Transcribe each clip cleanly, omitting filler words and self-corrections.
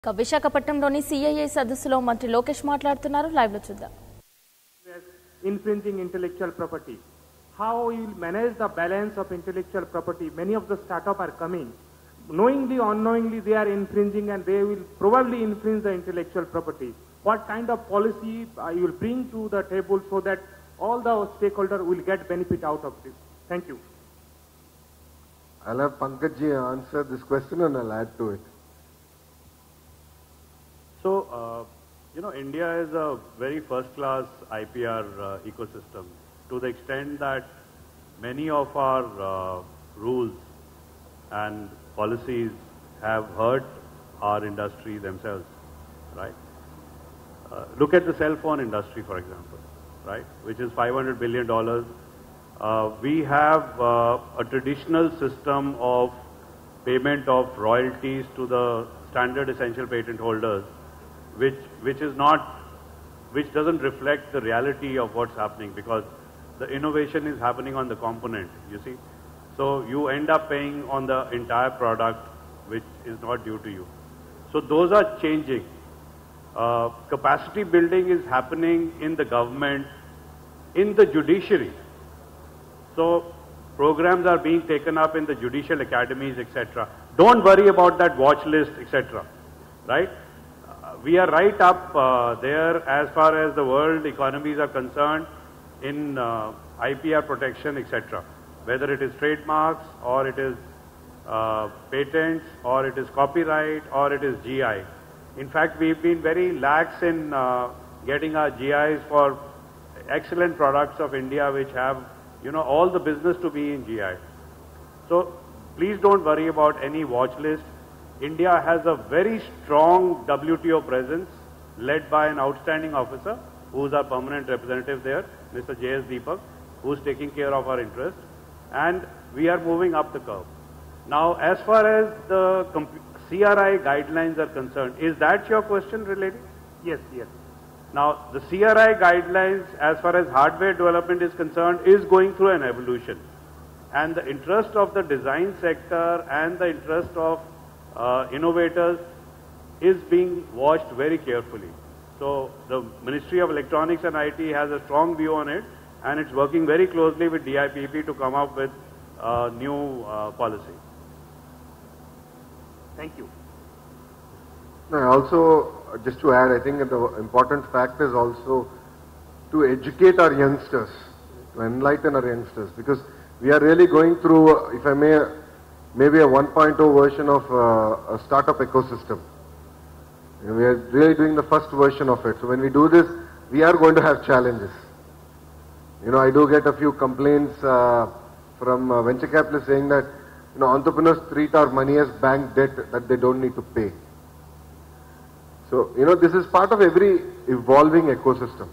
విశాఖపట్నంలోని CII సదస్సులో మంత్రి లోకేష్ మాట్లాడుతున్నారు. లైవ్ లో చూద్దాం. Infringing intellectual property. How we will manage the balance of intellectual property? Many of the startups are coming. Knowingly or unknowingly they are infringing and they will probably infringe the intellectual property. What kind of policy you will bring to the table so that all the stakeholders will get benefit out of this? Thank you. I'll have Pankaj ji answer this question and I'll add to it. So, India is a very first-class IPR ecosystem to the extent that many of our rules and policies have hurt our industry themselves, right? Look at the cell phone industry, for example, right, which is $500 billion. We have a traditional system of payment of royalties to the standard essential patent holders, which doesn't reflect the reality of what's happening, because the innovation is happening on the component, you see. So you end up paying on the entire product, which is not due to you. So those are changing. Capacity building is happening in the government, in the judiciary. So programs are being taken up in the judicial academies, etc. Don't worry about that watch list, etc. Right? We are right up there as far as the world economies are concerned in IPR protection, etc. Whether it is trademarks or it is patents or it is copyright or it is GI. In fact, we've been very lax in getting our GIs for excellent products of India which have, all the business to be in GI. So please don't worry about any watch list. India has a very strong WTO presence led by an outstanding officer who is our permanent representative there, Mr. J.S. Deepak, who is taking care of our interests, and we are moving up the curve. Now, as far as the CRI guidelines are concerned, is that your question related? Yes. Now, the CRI guidelines as far as hardware development is concerned is going through an evolution, and the interest of the design sector and the interest of innovators is being watched very carefully. So the Ministry of Electronics and IT has a strong view on it, and it's working very closely with DIPP to come up with new policy. Thank you. Also, just to add, I think the important fact is also to educate our youngsters, to enlighten our youngsters, because we are really going through, if I may, maybe a 1.0 version of a startup ecosystem. We are really doing the first version of it. So when we do this, we are going to have challenges. I do get a few complaints from venture capitalists saying that, entrepreneurs treat our money as bank debt that they don't need to pay. So, this is part of every evolving ecosystem.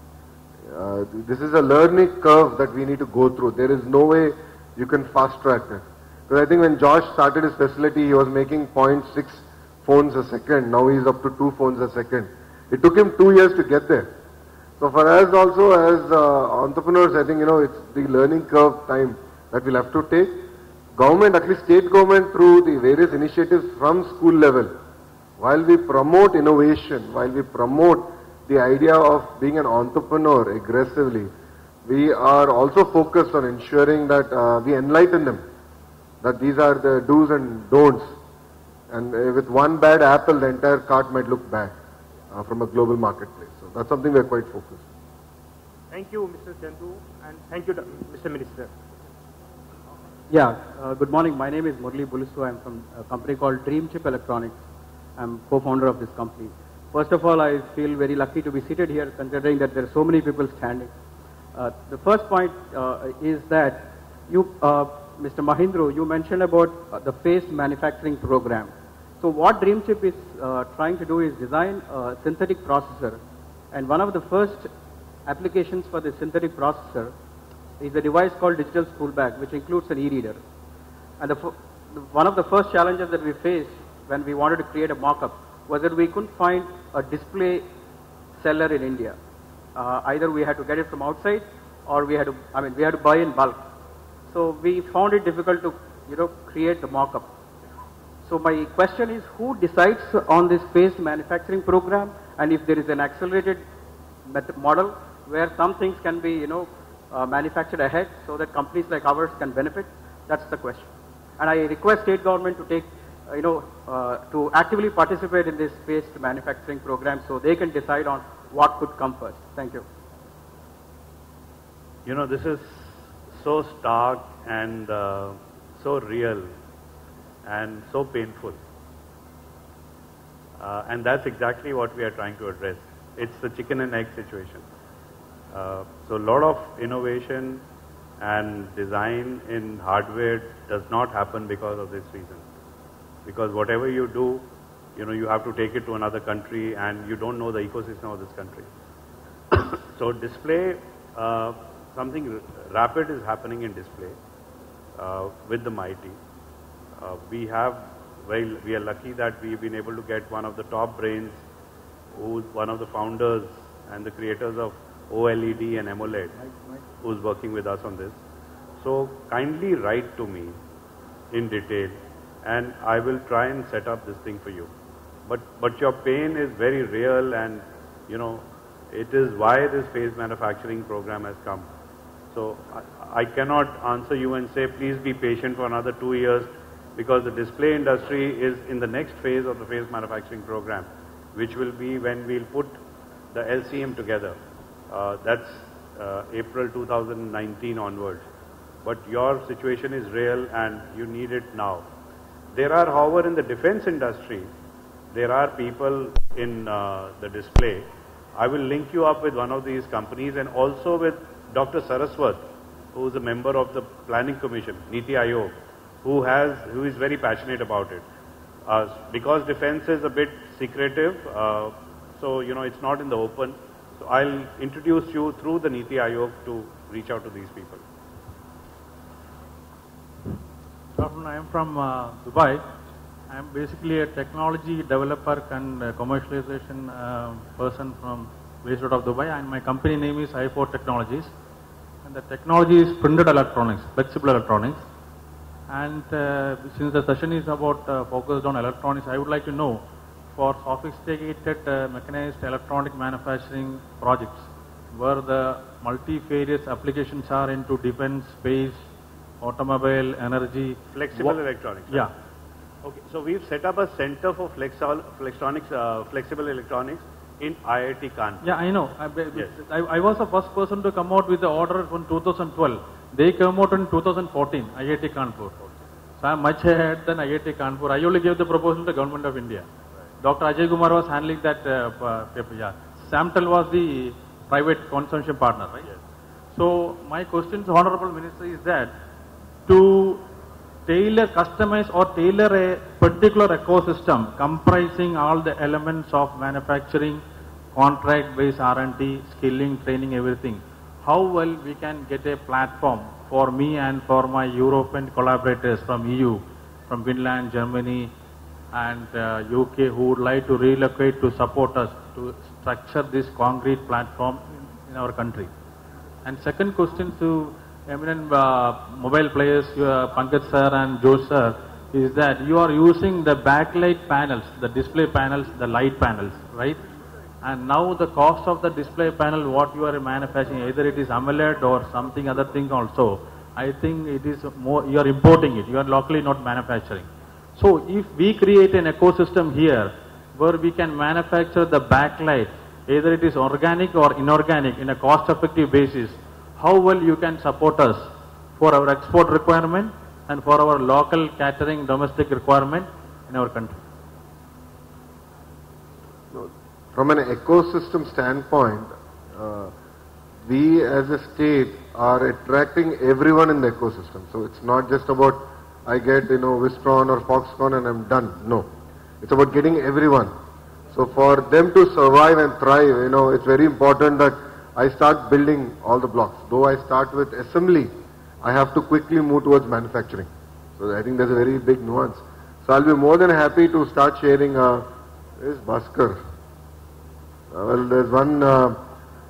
This is a learning curve that we need to go through. There is no way you can fast track it. Because I think when Josh started his facility, he was making 0.6 phones a second. Now he's up to 2 phones a second. It took him 2 years to get there. So for us also as entrepreneurs, I think, it's the learning curve time that we'll have to take. Government, at least state government, through the various initiatives from school level, while we promote innovation, while we promote the idea of being an entrepreneur aggressively, we are also focused on ensuring that we enlighten them, that these are the do's and don'ts. And with one bad apple, the entire cart might look bad from a global marketplace. So that's something we're quite focused. Thank you, Mr. Chandu, and thank you, Mr. Minister. Yeah, good morning. My name is Murli Bulisu. I'm from a company called Dream Chip Electronics. I'm co-founder of this company. First of all, I feel very lucky to be seated here, considering that there are so many people standing. The first point is that you, Mr. Mahindra, you mentioned about the phased manufacturing program. So what Dream Chip is trying to do is design a synthetic processor, and one of the first applications for the synthetic processor is a device called digital school bag, which includes an e-reader. And one of the first challenges that we faced when we wanted to create a mock-up was that we couldn't find a display seller in India. Either we had to get it from outside, or we had to buy in bulk. So we found it difficult to, create the mock-up. So my question is, who decides on this phased manufacturing program, and if there is an accelerated model where some things can be, manufactured ahead so that companies like ours can benefit? That's the question. And I request state government to take, to actively participate in this phased manufacturing program so they can decide on what could come first. Thank you. This is so stark and so real and so painful. And that's exactly what we are trying to address. It's the chicken and egg situation. So a lot of innovation and design in hardware does not happen because of this reason. Because whatever you do, you have to take it to another country and you don't know the ecosystem of this country. So display, something rapid is happening in display with the mighty. We are lucky that we've been able to get one of the top brains, who's one of the founders and the creators of OLED and AMOLED, who's working with us on this. So kindly write to me in detail and I will try and set up this thing for you. But your pain is very real, and it is why this phased manufacturing program has come. So I cannot answer you and say please be patient for another 2 years, because the display industry is in the next phase of the phased manufacturing program, which will be when we'll put the LCM together. That's April 2019 onwards. But your situation is real and you need it now. There are, however, in the defense industry, there are people in the display. I will link you up with one of these companies, and also with Dr. Saraswat, who is a member of the Planning Commission, Niti Aayog, who is very passionate about it. Because defense is a bit secretive, so it's not in the open. So I'll introduce you through the Niti Aayog to reach out to these people. I am from Dubai. I am basically a technology developer and commercialization person based out of Dubai, and my company name is i4 Technologies. And the technology is printed electronics, flexible electronics. And since the session is about focused on electronics, I would like to know, for sophisticated mechanized electronic manufacturing projects, where the multifarious applications are into defense, space, automobile, energy. Flexible electronics. Yeah. Okay, so we've set up a center for flexible electronics in IIT Kanpur. Yeah, I know. Yes. I was the first person to come out with the order from 2012. They came out in 2014, IIT Kanpur. So I'm much ahead than IIT Kanpur. I only gave the proposal to the Government of India. Dr. Ajay Kumar was handling that paper. Yeah. Samtel was the private consortium partner, right? Yes. So my question to Honorable Minister is that to customize or tailor a particular ecosystem comprising all the elements of manufacturing, contract-based R&D, skilling, training, everything, how well we can get a platform for me and for my European collaborators from EU, from Finland, Germany, and UK, who would like to relocate to support us to structure this concrete platform in our country. And second question to eminent mobile players, Pankaj sir and Josh sir, is that you are using the backlight panels, the display panels, the light panels, right? And now the cost of the display panel, what you are manufacturing, either it is AMOLED or something other thing also, I think it is more, you are importing it, you are locally not manufacturing. So if we create an ecosystem here where we can manufacture the backlight, either it is organic or inorganic in a cost effective basis, how well you can support us for our export requirement and for our local catering domestic requirement in our country? From an ecosystem standpoint, we as a state are attracting everyone in the ecosystem. So it's not just about I get Wistron or Foxconn and I'm done. No, it's about getting everyone. So for them to survive and thrive, it's very important that I start building all the blocks. Though I start with assembly, I have to quickly move towards manufacturing. So I think there's a very big nuance. So I'll be more than happy to start sharing. There's Bhaskar. Well, there's one,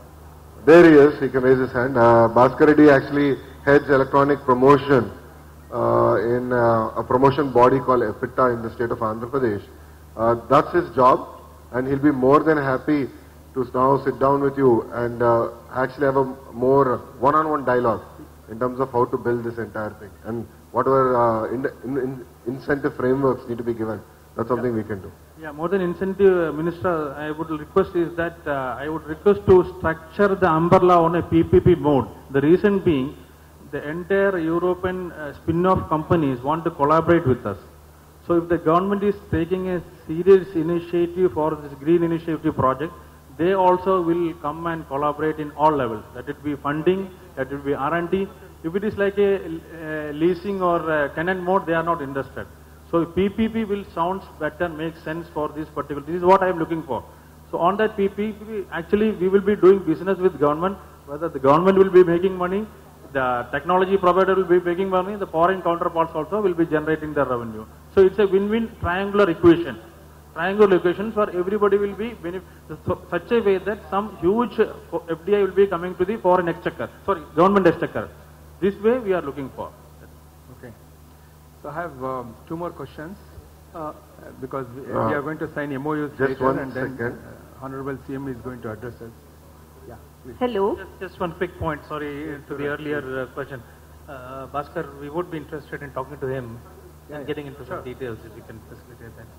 there he is, he can raise his hand. Bhaskar Reddy actually heads electronic promotion in a promotion body called EPITA in the state of Andhra Pradesh. That's his job, and he'll be more than happy to now sit down with you and actually have a more one-on-one dialogue in terms of how to build this entire thing and whatever incentive frameworks need to be given. That's something we can do. Yeah, more than incentive, Minister, I would request is that I would request to structure the umbrella on a PPP mode. The reason being, the entire European spin-off companies want to collaborate with us. So if the government is taking a serious initiative for this green initiative project, they also will come and collaborate in all levels. That it be funding, that it be R&D. If it is like a leasing or a tenant mode, they are not interested. So PPP will sounds better, makes sense for this particular. This is what I am looking for. So on that PPP, actually we will be doing business with government. Whether the government will be making money, the technology provider will be making money, the foreign counterparts also will be generating the revenue. So it's a win-win triangular equation. Triangular equations where everybody will be such a way that some huge FDI will be coming to the foreign exchequer, government exchequer. This way we are looking for. Okay. So I have 2 more questions because we are going to sign MOUs later and then Honorable CM is going to address us. Yeah, please. Hello. Just one quick point, sorry, to the earlier question. Bhaskar, we would be interested in talking to him and getting into some details if you can facilitate that.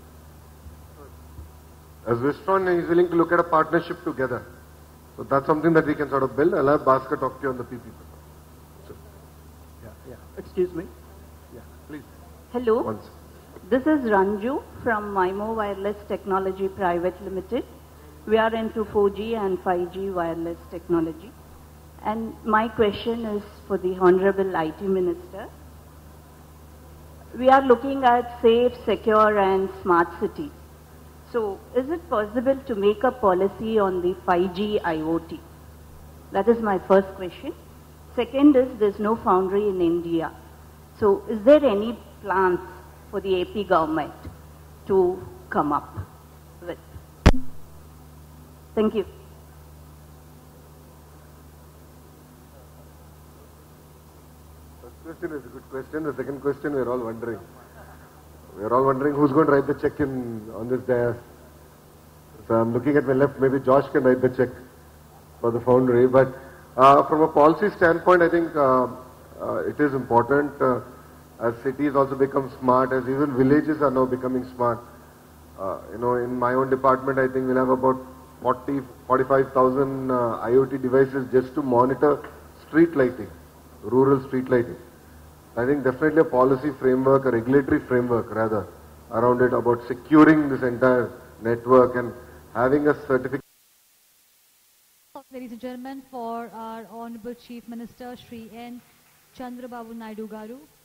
As Wistron is willing to look at a partnership together. So that's something that we can sort of build. I'll have Bhaskar talk to you on the PPP. So, Excuse me. Yeah, please. Hello. once. This is Ranju from MIMO Wireless Technology Private Limited. We are into 4G and 5G wireless technology. And my question is for the Honorable IT Minister. We are looking at safe, secure and smart city. So is it possible to make a policy on the 5G IoT? That is my first question. Second is there's no foundry in India. So is there any plans for the AP government to come up with? Thank you. First question is a good question. The second question we're all wondering. We're all wondering who's going to write the check on this day. So I'm looking at my left, maybe Josh can write the check for the foundry. But from a policy standpoint, I think it is important as cities also become smart, as even villages are now becoming smart. In my own department, I think we'll have about 45,000 IoT devices just to monitor street lighting, rural street lighting. I think definitely a policy framework, a regulatory framework rather, around it about securing this entire network and having a certificate. Ladies and gentlemen, for our Honorable Chief Minister, Shri N. Chandrababu Naidu Garu.